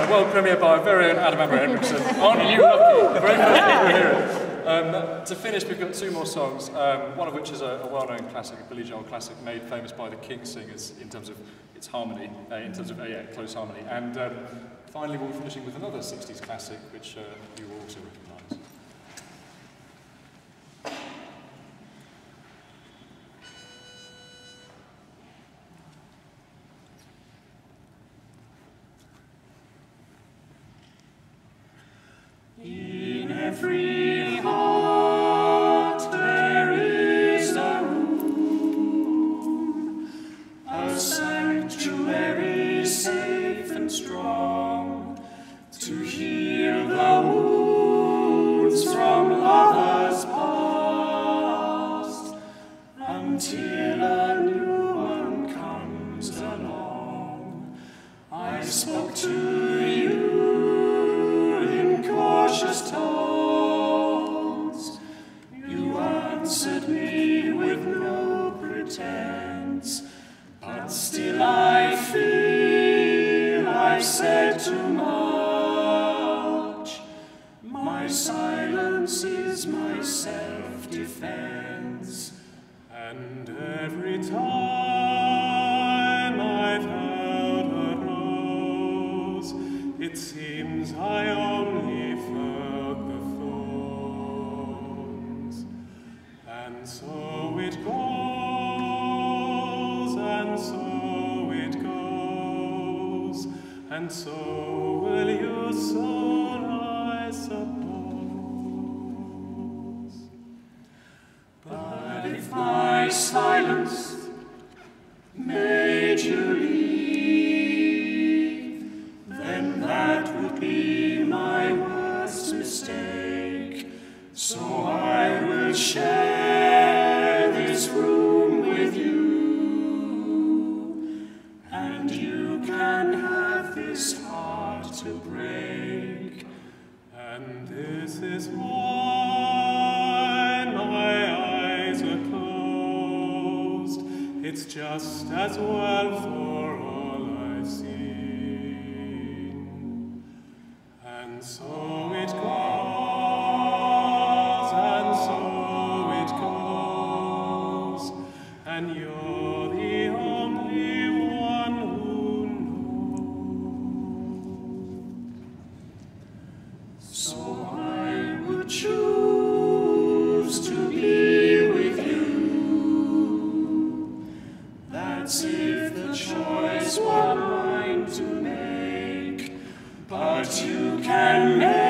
world premiere by our very own Adam Amber Hendrickson. Aren't you lucky? Very first people hear it. To finish, we've got two more songs, one of which is a well-known classic, a Billy Joel classic, made famous by the King Singers in terms of its harmony, in terms of close harmony. And finally, we'll be finishing with another 60s classic, which you will also recognise. In every heart there is a room, a sanctuary safe and strong, to heal the wounds from lovers past, until a new one comes along. I spoke to you cautious tones, you answered me with no pretense, but still I feel I've said too much. My silence is my self-defense, and every time I've held a rose, it seems I only felt the thorns. And so it goes, and so it goes, and so will you soon, I suppose. But if my silence made you leave, then that would be my worst mistake. So I will share this room with you, and you can have this heart to break. And this is why my eyes are closed. It's just as well for all I've seen. And so it goes, and so it goes, and you're the only one who knows. So I would choose to be with you. That's if the choice were mine to make. But you can make